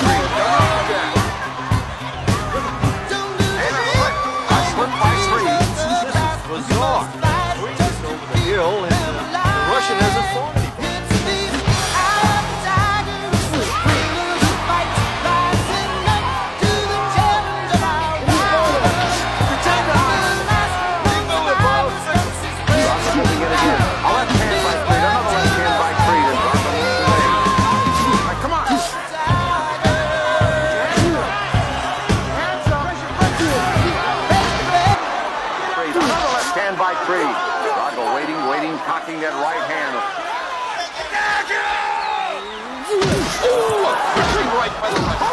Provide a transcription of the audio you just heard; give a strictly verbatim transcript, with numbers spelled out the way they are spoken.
Creed. And a slip. A slip by Creed. This is bizarre. Creed is over the hill, and uh, the Russian hasn't fought anybody. By Creed. Drago waiting, waiting, cocking that right hand. Ooh, right by the right.